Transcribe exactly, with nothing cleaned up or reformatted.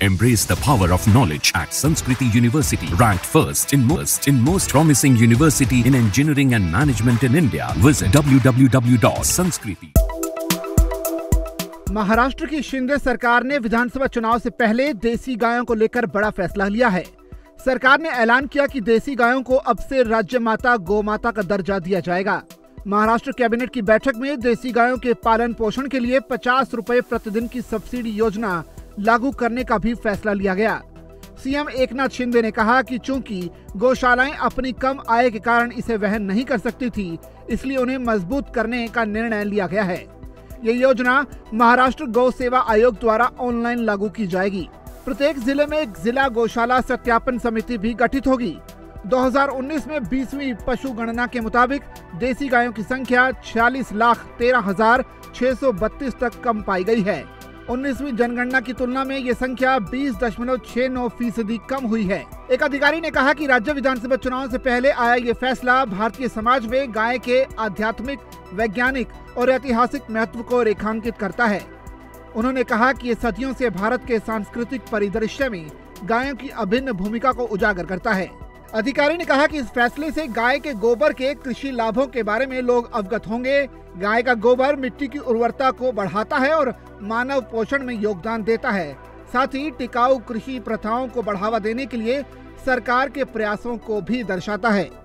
Embrace the power of knowledge at Sanskriti University, ranked first in most in most promising university in engineering and management in India. Visit w w w dot sanskriti. Maharashtra की शिंदे सरकार ने विधानसभा चुनाव से पहले देसी गायों को लेकर बड़ा फैसला लिया है। सरकार ने ऐलान किया कि देसी गायों को अब से राज्य माता गौ माता का दर्जा दिया जाएगा। महाराष्ट्र कैबिनेट की बैठक में देसी गायों के पालन पोषण के लिए पचास रुपए प्रतिदिन की सब्सिडी योजना लागू करने का भी फैसला लिया गया। सीएम एकनाथ शिंदे ने कहा कि चूंकि गौशालाएं अपनी कम आय के कारण इसे वहन नहीं कर सकती थी, इसलिए उन्हें मजबूत करने का निर्णय लिया गया है। ये योजना महाराष्ट्र गौ सेवा आयोग द्वारा ऑनलाइन लागू की जाएगी। प्रत्येक जिले में एक जिला गौशाला सत्यापन समिति भी गठित होगी। दो हज़ार उन्नीस में बीसवीं पशु गणना के मुताबिक देसी गायों की संख्या छियालीस लाख तेरह हजार छह सौ बत्तीस तक कम पाई गई है। उन्नीसवीं जनगणना की तुलना में ये संख्या बीस दशमलव छह नौ फीसदी कम हुई है। एक अधिकारी ने कहा कि राज्य विधानसभा चुनाव से पहले आया ये फैसला भारतीय समाज में गाय के आध्यात्मिक, वैज्ञानिक और ऐतिहासिक महत्व को रेखांकित करता है। उन्होंने कहा कि ये सदियों से भारत के सांस्कृतिक परिदृश्य में गायों की अभिन्न भूमिका को उजागर करता है। अधिकारी ने कहा कि इस फैसले से गाय के गोबर के कृषि लाभों के बारे में लोग अवगत होंगे। गाय का गोबर मिट्टी की उर्वरता को बढ़ाता है और मानव पोषण में योगदान देता है। साथ ही टिकाऊ कृषि प्रथाओं को बढ़ावा देने के लिए सरकार के प्रयासों को भी दर्शाता है।